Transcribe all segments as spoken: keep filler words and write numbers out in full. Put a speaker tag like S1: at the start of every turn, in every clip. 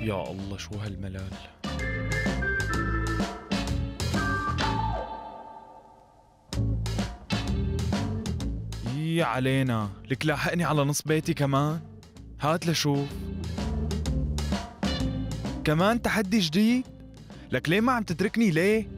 S1: يا الله شو هالملل. يي علينا، لك لاحقني على نص بيتي كمان. هات لشوف كمان تحدي جديد. لك ليه ما عم تتركني ليه؟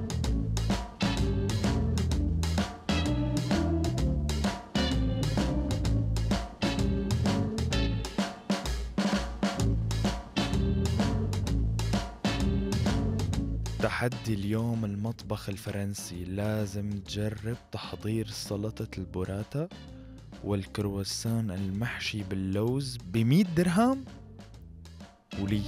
S1: تحدي اليوم المطبخ الفرنسي، لازم تجرب تحضير سلطة البوراتا والكرواسون المحشي باللوز بمية درهم. ولي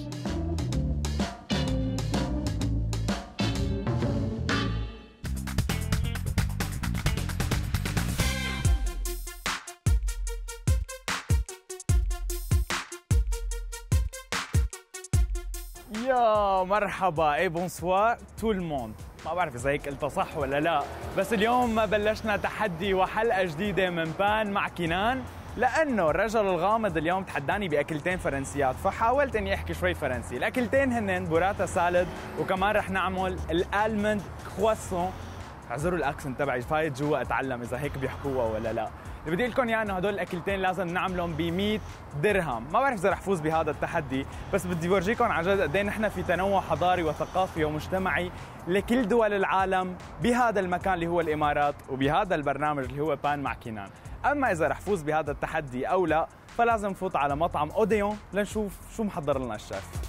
S2: يا مرحبا، اي بونسوار تو الموند. ما بعرف اذا هيك قلتها صح ولا لا، بس اليوم بلشنا تحدي وحلقه جديده من بان مع كنان، لانه الرجل الغامض اليوم تحداني باكلتين فرنسيات، فحاولت اني احكي شوي فرنسي. الاكلتين هنن بوراتا سالد، وكمان رح نعمل الالمند كرواسون. اعذروا الاكسنت تبعي، فايت جوا اتعلم اذا هيك بيحكوها ولا لا. اللي بدي لكم اياه انه هدول الاكلتين لازم نعملهم ب مية درهم. ما بعرف اذا رح فوز بهذا التحدي، بس بدي اورجيكم عن جد قد ايه نحن في تنوع حضاري وثقافي ومجتمعي لكل دول العالم بهذا المكان اللي هو الامارات، وبهذا البرنامج اللي هو بان مع كنان. اما اذا رح فوز بهذا التحدي او لا، فلازم نفوت على مطعم اوديون لنشوف شو محضر لنا الشيف.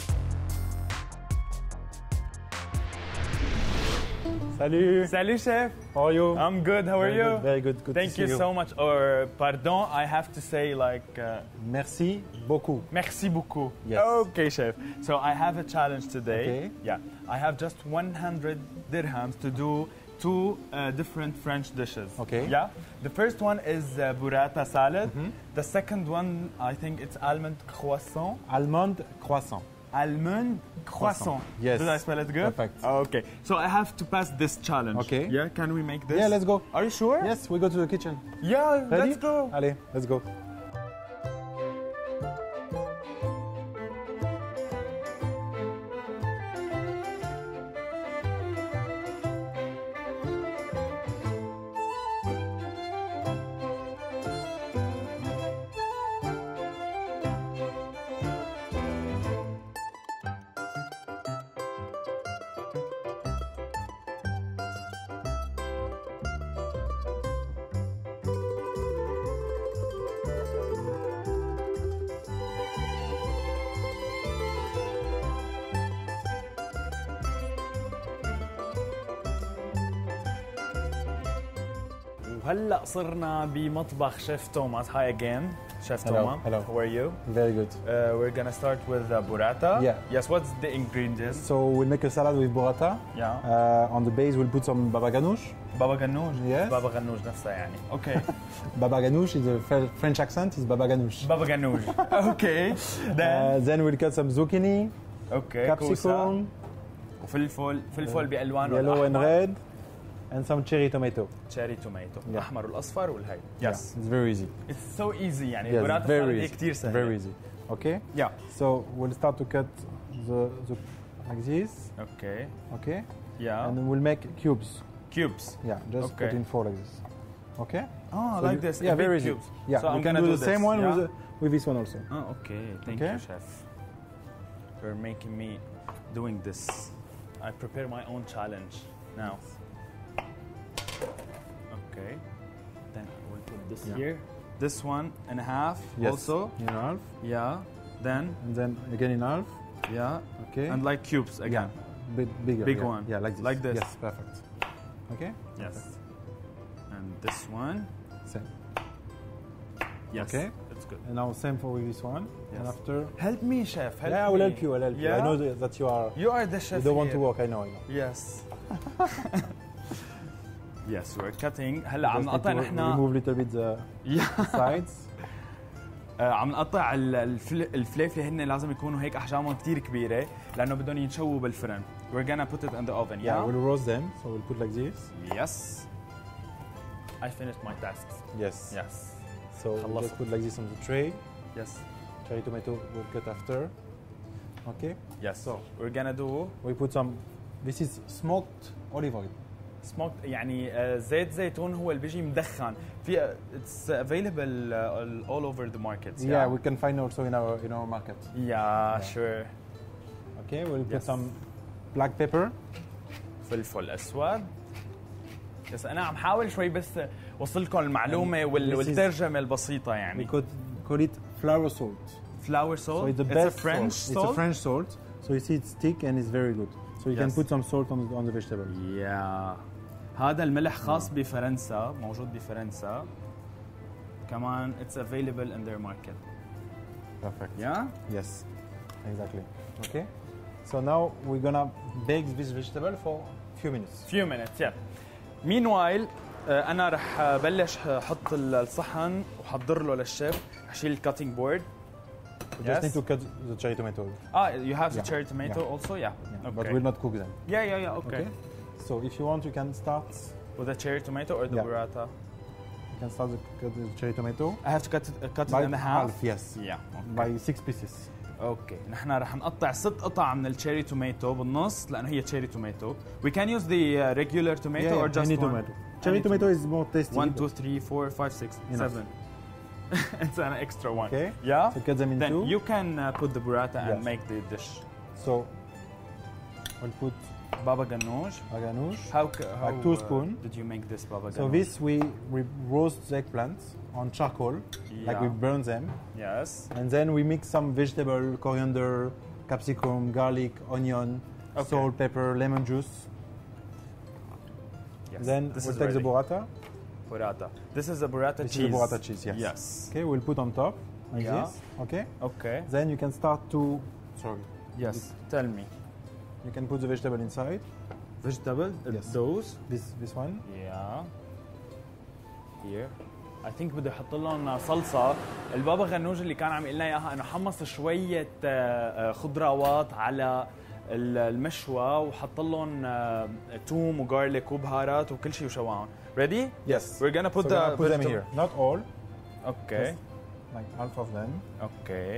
S3: Salut.
S2: Salut chef.
S3: How are you?
S2: I'm good. How are
S3: Very
S2: you?
S3: Good, very good. Good
S2: Thank
S3: to see
S2: you,
S3: you
S2: so much. Or pardon, I have to say like uh,
S3: Merci beaucoup.
S2: merci beaucoup.
S3: Yes.
S2: Okay, chef. So I have a challenge today.
S3: Okay.
S2: Yeah. I have just one hundred dirhams to do two uh, different French dishes.
S3: Okay.
S2: Yeah. The first one is uh, burrata salad.
S3: Mm-hmm.
S2: The second one, I think it's almond croissant.
S3: Almond croissant.
S2: Almond croissant.
S3: Yes.
S2: Did I spell it good?
S3: Perfect.
S2: Okay. So I have to pass this challenge.
S3: Okay.
S2: Yeah. Can we make this?
S3: Yeah, let's go.
S2: Are you sure?
S3: Yes, we go to the kitchen.
S2: Yeah.
S3: Ready?
S2: Let's go.
S3: Allez, let's go.
S2: وهلا صرنا بمطبخ شيف توماس. Hi again, Chef
S3: Hello,
S2: Thomas.
S3: hello.
S2: How are you?
S3: Very good.
S2: Uh, we're gonna start with uh, burrata.
S3: Yeah.
S2: Yes. What's the ingredients?
S3: So we'll make a salad with burrata.
S2: Yeah.
S3: Uh, on the base, we'll put some baba ganoush.
S2: بابا غنوج.
S3: Yes.
S2: بابا غنوج نفسها يعني. Okay.
S3: Baba ganoush is a Fre- French accent. Is baba ganoush.
S2: بابا غنوج. Okay.
S3: Uh,
S2: Then.
S3: then we'll cut some zucchini,
S2: Okay.
S3: capsicum,
S2: وفلفل فلفل بألوانه
S3: yellow and
S2: الأحمر.
S3: red, and some cherry tomato.
S2: cherry tomato.
S3: Yeah.
S2: الأحمر والأصفر والهي.
S3: Yeah,
S2: Yes.
S3: it's very easy.
S2: It's so easy يعني.
S3: Yes,
S2: burrata
S3: very
S2: salad هي
S3: easy.
S2: كتير سهلة.
S3: Very easy. Okay.
S2: Yeah.
S3: So we'll start to cut the, the like this.
S2: Okay.
S3: Okay.
S2: Yeah.
S3: And then we'll make cubes.
S2: Cubes.
S3: Yeah, just
S2: Okay.
S3: cut in four like this. Okay.
S2: Oh,
S3: So
S2: like
S3: you-
S2: this.
S3: Yeah,
S2: a big
S3: very easy.
S2: cubes.
S3: Yeah,
S2: So
S3: you
S2: I'm
S3: can
S2: gonna
S3: do
S2: do
S3: the same
S2: this,
S3: one
S2: yeah?
S3: with the, with this one also.
S2: Oh, okay. Thank
S3: Okay.
S2: you, chef. You're making me doing this. I prepare my own challenge now. Okay. Then I will put this
S3: Yeah.
S2: here. This one and a half
S3: Yes.
S2: also.
S3: In half,
S2: Yeah. Then
S3: and then again in half.
S2: yeah.
S3: Okay.
S2: And like cubes again.
S3: Bit bigger.
S2: Big
S3: yeah.
S2: one.
S3: Yeah, like this.
S2: Like this.
S3: Yes, perfect. Okay.
S2: Yes. And this one.
S3: Same.
S2: Yes.
S3: Okay.
S2: It's good.
S3: And now same for with this one.
S2: Yes.
S3: And after.
S2: Help me, chef. Help
S3: yeah, I
S2: me.
S3: will help you. I will help you.
S2: Yeah?
S3: I know that you are.
S2: You are the chef.
S3: You don't want to
S2: here.
S3: work. I know. I know.
S2: Yes. Yes, we're cutting. هلا عم
S3: Just need
S2: نقطع
S3: to
S2: نحن.
S3: remove a little bit the
S2: Yeah.
S3: sides.
S2: آه، عم نقطع ال- الفل- الفلافله، هن لازم يكونوا هيك احجامهم كتير كبيره لانه بدهم ينشووا بالفرن. We're gonna put it in the oven.
S3: Yeah,
S2: Yeah.
S3: we'll roast them. So we'll put like this.
S2: Yes. I finished my tasks.
S3: Yes.
S2: Yes.
S3: So we'll
S2: خلصت.
S3: just put like this on the tray.
S2: Yes.
S3: Cherry tomato we'll cut after. Okay.
S2: Yes.
S3: So
S2: We're gonna do
S3: we put some. This is smoked olive oil.
S2: smoked يعني uh, زيت زيتون هو اللي بيجي مدخن. في uh, it's available uh, all over the markets.
S3: Yeah,
S2: Yeah,
S3: we can find also in our in our market.
S2: yeah, sure.
S3: Okay, we'll put
S2: Yes.
S3: some black pepper.
S2: فلفل اسود. بس انا عم حاول شوي بس وصل لكم المعلومه وال...
S3: This is-
S2: والترجمه البسيطه
S3: We
S2: يعني.
S3: could call it flour salt.
S2: flour
S3: So
S2: salt.
S3: it's the
S2: It's a
S3: best
S2: French
S3: salt.
S2: salt.
S3: It's a French salt. So you see it's thick and it's very good. So you can
S2: Yes.
S3: put some salt on on the vegetable.
S2: Yeah. هذا الملح خاص بفرنسا، موجود بفرنسا. كمان it's available in their market.
S3: Perfect.
S2: Yeah.
S3: Yes, exactly. Okay. So now we're gonna bake this vegetable for few minutes.
S2: few minutes. Yeah. Meanwhile آه، انا رح بلش احط الصحن وحضر له للشيف. اشيل الكاتنج بورد.
S3: We just
S2: Yes.
S3: need to cut the cherry tomato.
S2: Ah, you have the
S3: Yeah.
S2: cherry tomato
S3: Yeah.
S2: also. Yeah.
S3: Yeah,
S2: Okay.
S3: But we'll not cook them.
S2: Yeah, yeah, yeah. Okay.
S3: Okay. So if you want, you can start.
S2: With the cherry tomato or the
S3: Yeah.
S2: burrata?
S3: You can start the, cut the cherry tomato
S2: I have to cut it, uh, cut
S3: by
S2: it in half.
S3: Yes.
S2: Yeah. Okay.
S3: By six pieces.
S2: اوكي نحن رح نقطع ست قطع من التشيري توماتو بالنص لانه هي تشيري توماتو. We can use the uh, regular tomato
S3: Yeah,
S2: or
S3: yeah,
S2: just
S3: any
S2: one?
S3: tomato. Cherry
S2: Any
S3: tomato is more tasty.
S2: One,
S3: but-
S2: two, three, four, five, six,
S3: Enough.
S2: seven. It's an extra one.
S3: Okay.
S2: Yeah.
S3: So cut them in
S2: Then
S3: two.
S2: you can uh, put the burrata and
S3: Yes.
S2: make the dish.
S3: So we'll put
S2: Baba ganoush.
S3: ganoush.
S2: How, c- how
S3: Like two
S2: uh,
S3: spoon.
S2: did you make this baba ganoush?
S3: So this we, we roast the eggplant on charcoal, like we
S2: Yeah.
S3: burn them,
S2: Yes.
S3: and then we mix some vegetable, coriander, capsicum, garlic, onion,
S2: Okay.
S3: salt, pepper, lemon juice.
S2: Yes.
S3: Then
S2: this
S3: we'll
S2: is
S3: take the
S2: ready.
S3: burrata.
S2: burrata. This is a burrata
S3: This
S2: cheese.
S3: is the burrata cheese. Yes.
S2: Yes.
S3: Okay, we'll put on top like
S2: Yeah.
S3: this. Okay.
S2: Okay.
S3: Then you can start to. Sorry.
S2: Yes. Tell me.
S3: You can put the vegetable inside.
S2: Vegetable. uh,
S3: Yes.
S2: Those.
S3: This this one.
S2: Yeah. Here. I think بدي احط لهم صلصه. البابا غنوج اللي كان عم يقول لنا اياها انه حمص شويه آه، آه، خضروات على ال- المشوى وحط لهم آه، توم وغارليك وبهارات وكل شيء وشواهم. Ready?
S3: Yes.
S2: We're gonna put
S3: so
S2: the
S3: we're gonna put them
S2: vegetable-
S3: here. Not all.
S2: Okay.
S3: Just like half of them.
S2: Okay.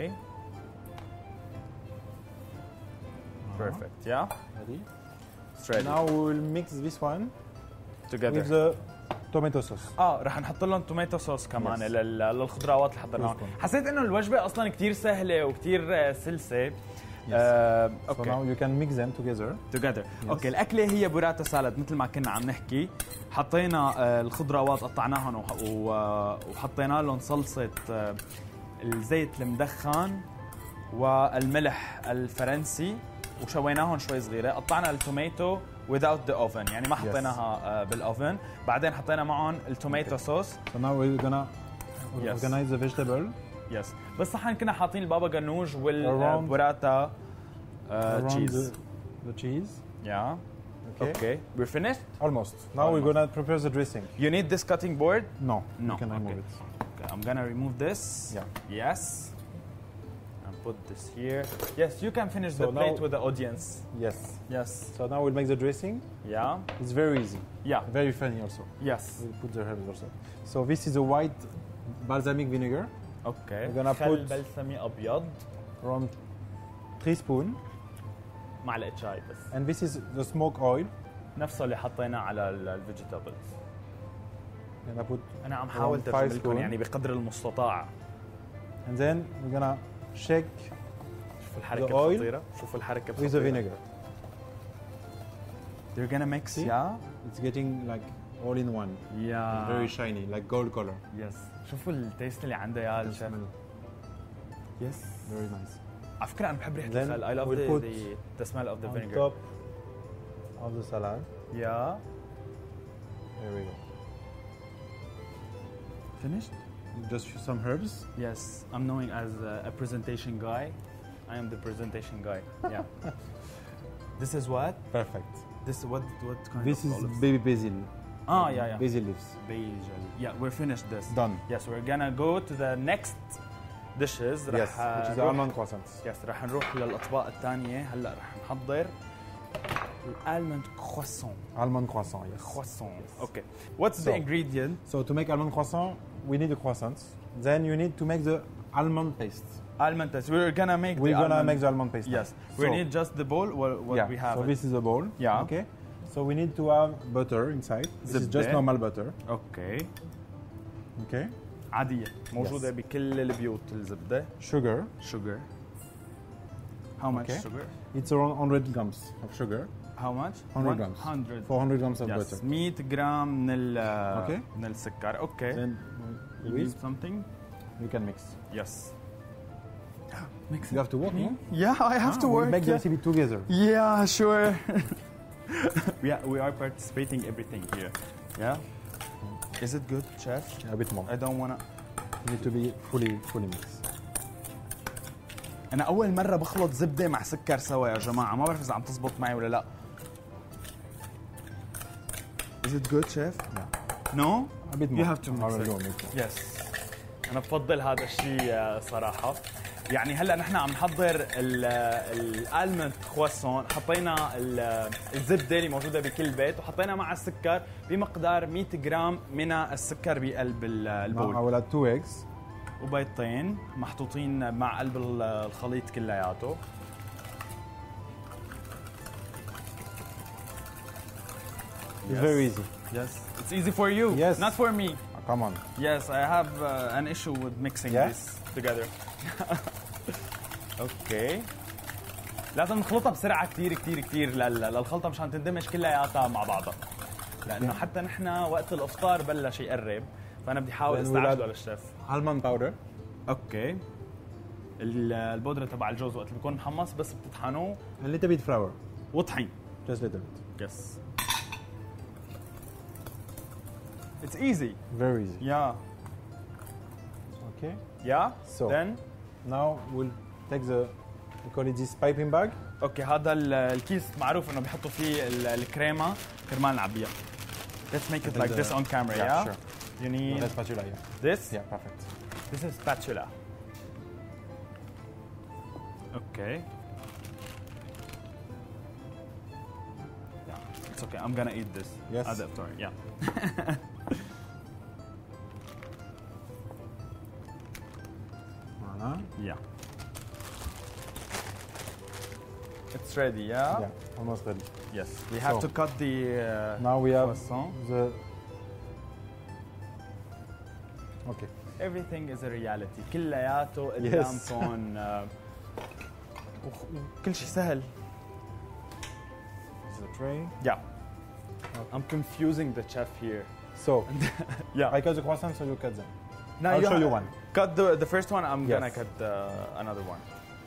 S2: Perfect. Yeah.
S3: Ready.
S2: It's ready.
S3: Now we will mix this one
S2: together.
S3: with the tomato sauce.
S2: اه رح نحط لهم توماتو صوص كمان
S3: Yes.
S2: لل- للخضروات اللي حضرناهم.
S3: Yes.
S2: حسيت انه الوجبه اصلا كثير سهله وكثير سلسه.
S3: Yes.
S2: آه،
S3: So
S2: اوكي
S3: now you can mix them together.
S2: توجذر.
S3: Yes.
S2: اوكي الاكله هي بوراتا سالاد مثل ما كنا عم نحكي. حطينا آه، الخضروات قطعناهم وح- و- وحطينا لهم صلصه آه، الزيت المدخن والملح الفرنسي وشويناهم شوي صغيره. قطعنا التوماتو without the oven يعني ما حطيناها آه، بالاوفن. بعدين حطينا معهم التوماتو صوص.
S3: So now we're gonna
S2: Yes.
S3: organize the vegetable
S2: يس بالصحن كنا حاطين البابا غنوج
S3: Around-
S2: والبوراتا
S3: around
S2: تشيز.
S3: the, the cheese.
S2: Yeah.
S3: Okay.
S2: Okay. We're finished.
S3: Almost. Now we're
S2: Almost.
S3: gonna prepare the dressing.
S2: You need this cutting board.
S3: No.
S2: No,
S3: You can remove
S2: okay.
S3: it.
S2: Okay, I'm gonna remove this.
S3: Yeah.
S2: Yes. And put this here. Yes, you can finish
S3: So
S2: the plate
S3: now-
S2: with the audience.
S3: Yes.
S2: Yes.
S3: So now we'll make the dressing.
S2: Yeah.
S3: It's very easy.
S2: Yeah.
S3: Very funny also.
S2: Yes.
S3: We'll put the herbs also. So this is a white balsamic vinegar,
S2: Okay.
S3: We're gonna
S2: خل
S3: put-
S2: بلسمي أبيض.
S3: around three spoon.
S2: معلقة شاي بس.
S3: And this is the smoke oil.
S2: نفسه اللي حطيناه على الفيجيتابلز.
S3: And I put,
S2: أنا عم حاول
S3: Around five
S2: ترجم لكم
S3: spoon.
S2: يعني بقدر المستطاع.
S3: and then we're gonna shake
S2: شوفوا الحركة
S3: The oil
S2: الخطيرة. شوفوا الحركة
S3: with the
S2: الخطيرة.
S3: vinegar.
S2: They're gonna mix.
S3: See?
S2: Yeah.
S3: It's getting like all in one.
S2: Yeah.
S3: Very shiny, like gold color.
S2: Yes. شوفوا التيست اللي عنده يا
S3: The
S2: الشيف.
S3: smell.
S2: Yes.
S3: Very nice.
S2: على فكرة أنا بحب ريحة
S3: Then
S2: الخل. I love
S3: we'll
S2: the,
S3: put
S2: the, the smell of the
S3: On
S2: vinegar.
S3: top of the salad.
S2: Yeah.
S3: There we go.
S2: Finished?
S3: Just some herbs.
S2: Yes. I'm known as a, a presentation guy. I am the presentation guy. Yeah. This is what?
S3: Perfect.
S2: This what what kind
S3: This
S2: of
S3: is
S2: olives?
S3: baby basil.
S2: Ah, yeah, yeah.
S3: Basil leaves.
S2: Basil. Yeah, we're finished this.
S3: Done.
S2: Yes, we're gonna go to the next dishes.
S3: Yes,
S2: رح
S3: which is the
S2: نروح-
S3: almond croissants.
S2: يس رح نروح للاطباق الثانيه. هلا رح نحضر الالموند كرواسون.
S3: Almond croissant, yes.
S2: Croissant. Okay. What's
S3: So-
S2: the ingredient?
S3: So to make almond croissant, we need the croissants. Then you need to make the almond paste.
S2: almond paste. We're gonna make
S3: We're
S2: the
S3: gonna
S2: almond.
S3: make the almond paste.
S2: Yes.
S3: now.
S2: We
S3: So-
S2: need just the bowl. What, what
S3: yeah.
S2: we have?
S3: So
S2: it.
S3: this is a bowl.
S2: Yeah.
S3: Okay. So we need to have butter inside. This is just
S2: زبدة.
S3: normal butter.
S2: اوكي.
S3: Okay.
S2: عادية موجودة
S3: Yes.
S2: بكل البيوت الزبدة.
S3: Sugar.
S2: Sugar. How much
S3: Okay.
S2: sugar?
S3: It's around one hundred grams of sugar.
S2: How much?
S3: one hundred grams.
S2: one hundred.
S3: four hundred grams of
S2: Yes.
S3: butter.
S2: مية جرام من ال
S3: Okay.
S2: من السكر. اوكي.
S3: Then
S2: You
S3: with
S2: need something?
S3: you can mix.
S2: Yes. Mix
S3: You have to work, no?
S2: Yeah, I have
S3: Ah,
S2: to
S3: we
S2: work.
S3: make the
S2: yeah.
S3: recipe together.
S2: Yeah, sure. we, are, we are participating everything here. Yeah? Is it good, chef?
S3: A bit more.
S2: I don't wanna...
S3: You need to be fully fully mixed.
S2: أنا أول مرة بخلط زبدة مع سكر سوا يا جماعة، ما بعرف إذا عم تزبط معي ولا لا. Is it good, chef?
S3: Yeah.
S2: No?
S3: A bit more.
S2: You have to mix
S3: I will
S2: it.
S3: go mix it.
S2: Yes. أنا بفضل هذا الشيء صراحة. يعني هلا نحن عم نحضر الالمند كرواسون، حطينا ال- الزبده اللي موجوده بكل بيت وحطينا مع السكر بمقدار مية جرام من السكر بقلب ال-
S3: Now I
S2: البول،
S3: will add two eggs.
S2: وبيضتين محطوطين مع قلب ال- الخليط كلياته.
S3: It's very easy.
S2: Yes, it's easy for you.
S3: Yes.
S2: Not for me.
S3: Oh, come on.
S2: Yes, I have uh, an issue with mixing
S3: Yeah?
S2: this together. اوكي. لازم نخلطها بسرعة كثير كثير كثير لل- للخلطة مشان تندمج كلياتها مع بعضها. لأنه حتى نحن وقت الإفطار بلش يقرب، فأنا بدي أحاول
S3: Then we'll
S2: استعجله
S3: add-
S2: للشيف.
S3: Almond powder.
S2: اوكي. ال- البودرة تبع الجوز وقت بيكون محمص بس بتطحنوه
S3: A little bit flour.
S2: وطحين.
S3: Just a little bit.
S2: Yes. It's easy.
S3: Very easy.
S2: Yeah.
S3: Okay.
S2: Yeah.
S3: So.
S2: Then.
S3: Now we'll take the, we call it this piping bag.
S2: اوكي هذا ال- الكيس معروف انه بيحطوا فيه ال- الكريمه كرمال نعبيها. Let's make it like this on camera,
S3: Yeah,
S2: yeah?
S3: sure.
S2: You need
S3: That's spatula, yeah.
S2: this?
S3: Yeah, perfect.
S2: This is spatula. Okay. Yeah, it's okay. I'm gonna eat this.
S3: Yes.
S2: At the iftar, yeah.
S3: Voilà.
S2: Yeah. It's ready, yeah?
S3: Yeah, almost ready.
S2: Yes. We have
S3: So,
S2: to cut the uh,
S3: Now we have
S2: croissant.
S3: the. Okay.
S2: Everything is a reality. كلياته قدامكم. آه، وخ- وكل شيء سهل.
S3: This is the tray.
S2: Yeah. I'm confusing the chef here.
S3: So,
S2: Yeah.
S3: I cut the croissant, so you cut them.
S2: Now
S3: I'll
S2: you
S3: show
S2: ha-
S3: you one.
S2: Cut the the first one. I'm
S3: Yes.
S2: gonna cut uh, another one.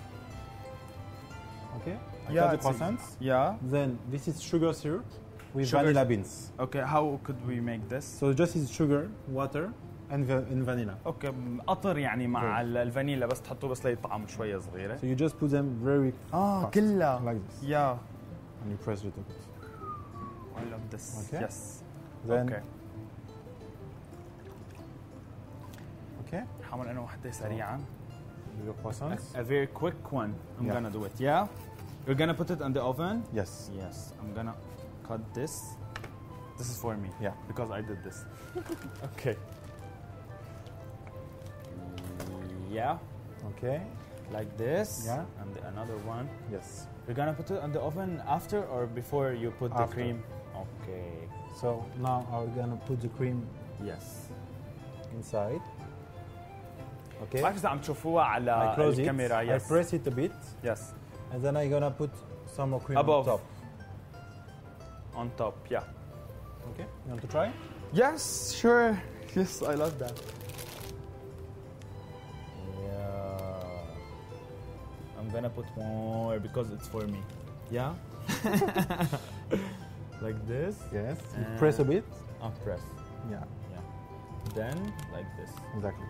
S3: Okay. I
S2: Yeah,
S3: cut the
S2: it's
S3: croissants.
S2: Yeah.
S3: Then this is sugar syrup with
S2: Sugar-
S3: vanilla beans.
S2: Okay. How could we make this?
S3: So just is sugar, water, and, va- and vanilla.
S2: اوكي قطر يعني مع
S3: Okay.
S2: ال- الفانيلا بس تحطوه بس ليطعم شويه صغيره.
S3: So you just put them very
S2: اه
S3: fast,
S2: كلها.
S3: like this,
S2: Yeah.
S3: and you press a little bit.
S2: I love this.
S3: Okay.
S2: Yes.
S3: Then
S2: Okay.
S3: okay,
S2: حاول انا وحده سريعا.
S3: do your croissants.
S2: A very quick one. I'm
S3: Yeah.
S2: gonna do it. Yeah. You're gonna put it in the oven.
S3: Yes.
S2: Yes. I'm gonna cut this. This is for me.
S3: Yeah.
S2: Because I did this. Okay. Yeah.
S3: Okay.
S2: Like this.
S3: Yeah.
S2: And the another one.
S3: Yes.
S2: You're gonna put it in the oven after or before you put the
S3: After.
S2: cream? Okay.
S3: So now I'm gonna put the cream
S2: Yes.
S3: inside. Okay.
S2: بعرف إذا عم تشوفوها
S3: I
S2: على
S3: close it.
S2: الكاميرا.
S3: I
S2: Yes.
S3: press it a bit,
S2: Yes.
S3: and then I'm gonna put some more cream
S2: Above.
S3: on top.
S2: On top. Yeah.
S3: Okay. You want to try?
S2: Yes. Sure. Yes. I love that. Yeah. I'm gonna put more because it's for me. Yeah. Like this.
S3: Yes. You
S2: Uh,
S3: press a bit.
S2: I'll press.
S3: Yeah.
S2: Yeah. Then like this.
S3: Exactly.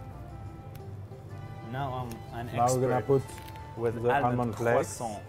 S2: Now I'm an
S3: Now we're gonna
S2: expert
S3: put
S2: with
S3: the
S2: almond
S3: almond flakes.
S2: croissant.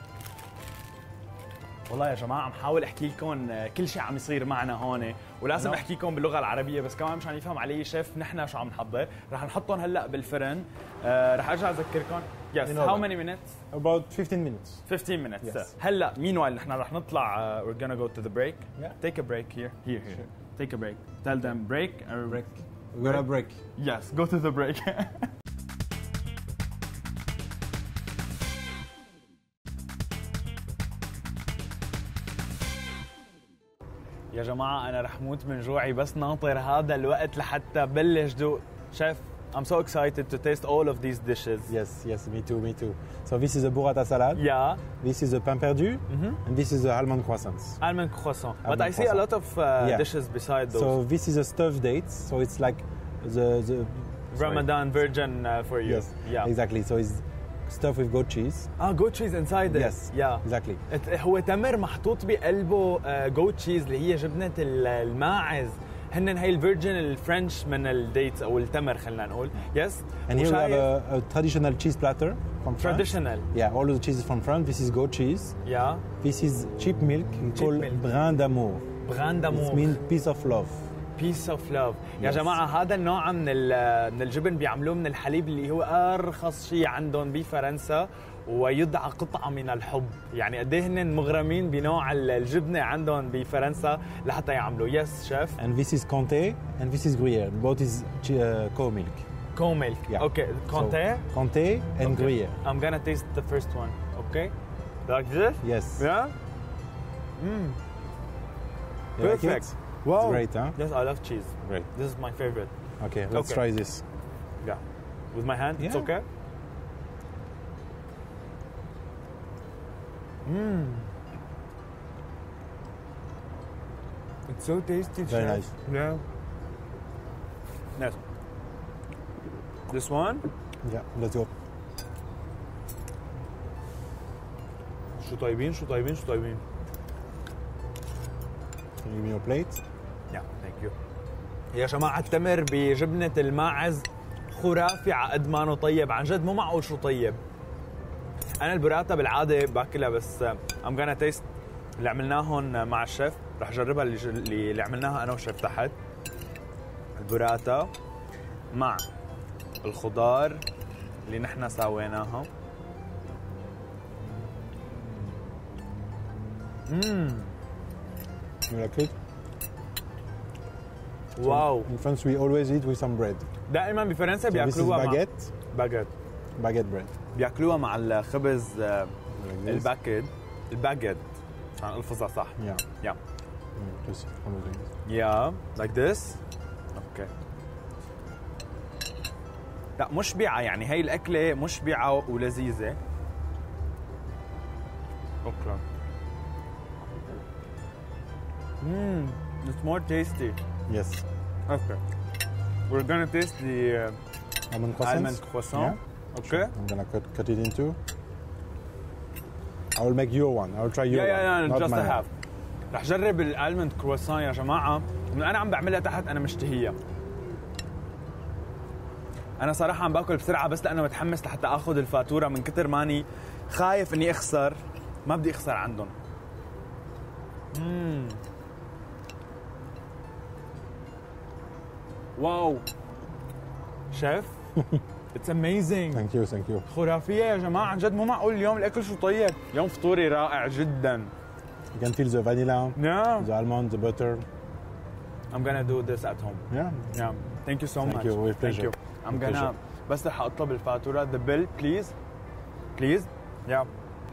S2: والله يا جماعة عم حاول احكي لكم كل شيء عم يصير معنا هون ولازم
S3: No.
S2: احكي لكم باللغة العربية بس كمان مشان يفهم علي شيف نحن شو عم نحضر. رح نحطهم هلا بالفرن. آه رح ارجع اذكركم. Yes.
S3: In
S2: How
S3: oven.
S2: many minutes?
S3: about fifteen minutes.
S2: fifteen minutes.
S3: Yes.
S2: هلا meanwhile نحن رح نطلع. Uh, we're gonna go to the break.
S3: Yeah.
S2: Take a break here. Here here.
S3: Sure.
S2: Take a break. Tell them break or
S3: Break. We're gonna break.
S2: Yes. Go to the break. يا جماعه انا رح موت من جوعي بس ناطر هذا الوقت لحتى بلش دوق. شيف I'm so excited to taste all of these dishes.
S3: Yes, yes, me too, me too. So this is a burrata salad.
S2: Yeah.
S3: This is a pain perdu,
S2: Mm-hmm.
S3: and this is the almond croissants.
S2: Almond croissant. But
S3: Almond
S2: I see a
S3: croissant.
S2: lot of uh,
S3: Yeah.
S2: dishes beside those.
S3: So this is a stuffed dates. So it's like the the sorry.
S2: Ramadan virgin uh, for you.
S3: Yes,
S2: Yeah.
S3: exactly. So it's stuffed with goat cheese.
S2: Ah, goat cheese inside it.
S3: Yes.
S2: Yeah.
S3: Exactly.
S2: it- هو تمر محطوط بقلبه جوت تشيز اللي هي جبنة ال- الماعز. هن هي الفيرجن الفرنش من الديتس او التمر خلينا نقول. Yes.
S3: And here we have a, a traditional cheese platter from France.
S2: traditional.
S3: Yeah, all of the cheese is from France. This is goat cheese.
S2: Yeah.
S3: This is cheap milk. We call
S2: milk.
S3: brin d'amour.
S2: بغان
S3: It
S2: دامور.
S3: means piece of love.
S2: بيس اوف لاف. يا
S3: Yes.
S2: جماعه هذا النوع من ال- من الجبن بيعملوه من الحليب اللي هو ارخص شيء عندهم بفرنسا ويدعى قطعه من الحب. يعني قد ايه هن مغرمين بنوع ال- الجبنه عندهم بفرنسا لحتى يعملوا. يس شيف.
S3: And this is Comté and this is Gruyère. Both is che- uh, cow milk.
S2: كو ميلك.
S3: Yeah.
S2: اوكي كونتي.
S3: So, Comté and
S2: Okay.
S3: Gruyère.
S2: I'm gonna taste the first one. Okay. Like this?
S3: Yes.
S2: Yeah. Mm.
S3: You like
S2: Perfect.
S3: it?
S2: Wow.
S3: It's great, huh?
S2: Yes, I love cheese.
S3: Great.
S2: This is my favorite.
S3: Okay, let's
S2: Okay.
S3: try this.
S2: Yeah. With my hand, it's
S3: Yeah.
S2: okay. Mmm. It's so tasty.
S3: Very
S2: chef.
S3: nice.
S2: Yeah. Yes. This one.
S3: Yeah, let's go.
S2: شو طيبين شو طيبين شو طيبين.
S3: Can you give me your plate?
S2: Yeah, thank you. يا جماعة التمر بجبنة الماعز خرافي على قد ما انه طيب، عن جد مو معقول شو طيب. أنا البراتا بالعادة باكلها بس I'm gonna taste اللي عملناهم مع الشيف، رح أجربها اللي, اللي اللي عملناها أنا والشيف تحت. البراتا مع الخضار اللي نحن سويناها. مم.
S3: You like it?
S2: واو.
S3: In France, we always eat with some bread.
S2: دائما بفرنسا
S3: So this is
S2: بياكلوها مع
S3: baguette,
S2: باجيت.
S3: baguette bread.
S2: بياكلوها مع الخبز آه،
S3: Like this.
S2: الباكيت الباجيت عشان الفظها صح.
S3: Yeah.
S2: Yeah.
S3: Mm, just follow this.
S2: Yeah, like this. اوكي. لا مشبعة، يعني هي الأكلة مشبعة ولذيذة. اوكي. Mmm, it's more tasty.
S3: Yes.
S2: Okay. We're gonna taste the uh,
S3: Almond croissants.
S2: almond croissant. Okay.
S3: I'm gonna cut, cut it into. I will make your one. I will try your
S2: Yeah,
S3: one.
S2: yeah, yeah,
S3: not
S2: just a
S3: mine.
S2: half. رح جرب الالمند كرواسون يا جماعه، من انا عم بعملها تحت انا مشتهيها. انا صراحه عم باكل بسرعه بس لانه متحمس لحتى اخذ الفاتوره من كتر ماني خايف اني اخسر، ما بدي اخسر عندهم. امم واو شيف اتس اميزنج.
S3: Thank you, thank you.
S2: خرافيه يا جماعه، عن جد مو معقول اليوم الاكل شو طيب. يوم فطوري رائع جدا.
S3: You can feel the vanilla,
S2: Yeah.
S3: the almond, the butter.
S2: I'm gonna do this at home.
S3: Yeah.
S2: Yeah. Thank you so
S3: Thank
S2: much.
S3: you, with
S2: Thank
S3: pleasure.
S2: you. I'm
S3: With
S2: gonna
S3: pleasure.
S2: بس رح اطلب الفاتورة. The bill please. Please. Yeah.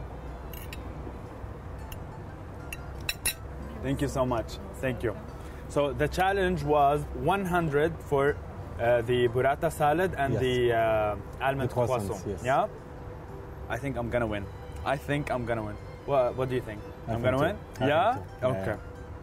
S2: Thank you so much. Thank you. So the challenge was one hundred for uh, the burrata salad and
S3: Yes.
S2: the uh, almond
S3: The croissants,
S2: croissant.
S3: yes.
S2: Yeah. I think I'm gonna win. I think I'm gonna win. What, what do you think?
S3: I
S2: I'm
S3: think
S2: gonna
S3: so.
S2: win?
S3: I
S2: Yeah?
S3: think so. Yeah,
S2: Okay.
S3: yeah.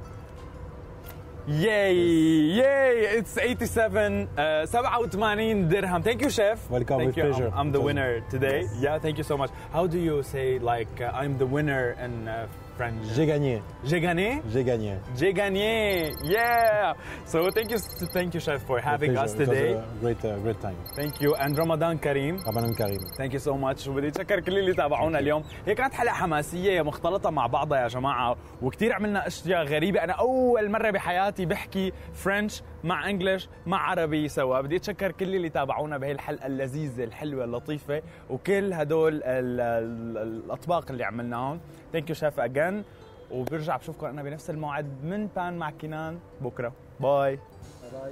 S2: Yay! Yay! It's eighty-seven, uh, سبعة وثمانين dirham. Thank you, chef.
S3: Welcome,
S2: Thank
S3: with
S2: you.
S3: pleasure.
S2: I'm, I'm the
S3: It was-
S2: winner today.
S3: Yes.
S2: Yeah, thank you so much. How do you say like uh, I'm the winner in uh, French?
S3: J'ai gagné.
S2: J'ai gagné.
S3: J'ai gagné.
S2: J'ai gagné. Yeah. So thank you, thank you, chef, for
S3: With
S2: having us
S3: pleasure. It was
S2: today.
S3: a great, uh, great time.
S2: Thank you and Ramadan Kareem.
S3: Ramadan Kareem.
S2: ثانك يو سو ماتش. وبدي اتشكر كل اللي تابعونا اليوم. هي كانت حلقه حماسيه مختلطه مع بعضها يا جماعه، وكثير عملنا اشياء غريبه. انا اول مره بحياتي بحكي فرنش مع انجلش مع عربي سوا. بدي اتشكر كل اللي تابعونا بهي الحلقه اللذيذه الحلوه اللطيفه وكل هدول ال ال الاطباق اللي عملناهم. ثانك يو شيف اجين، وبرجع بشوفكم انا بنفس الموعد من بان مع كنان بكره. باي باي.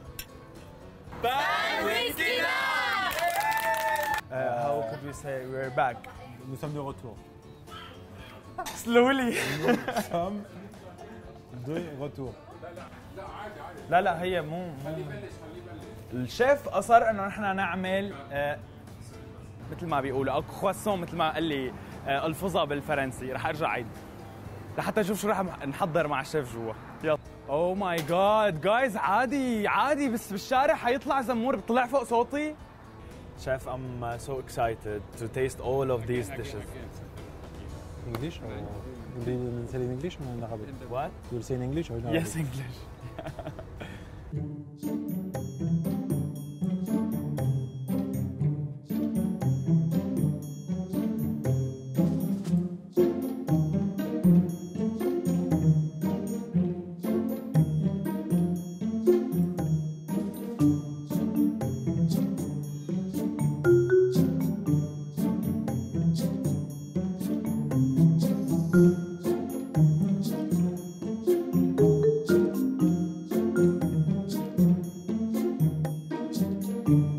S2: بان with Kenan. Uh, how could we say we're back?
S3: Nous sommes de retour.
S2: Slowly.
S3: Nous sommes deux retours.
S2: لا لا هي مو مو الشيف اصر انه نحن نعمل آه مثل ما بيقولوا اكو خواسون مثل ما قال لي آه الفظه بالفرنسي. رح ارجع عيد لحتى اشوف شو رح نحضر مع الشيف جوا. يلا. اوه ماي جاد جايز، عادي عادي بس بالشارع حيطلع زمور. بطلع فوق صوتي. Chef, I'm uh, so excited to taste all of these dishes.
S3: English or you'll say in English or in Arabic?
S2: What?
S3: You'll say in English or in Arabic?
S2: Yes, English.
S3: Thank you.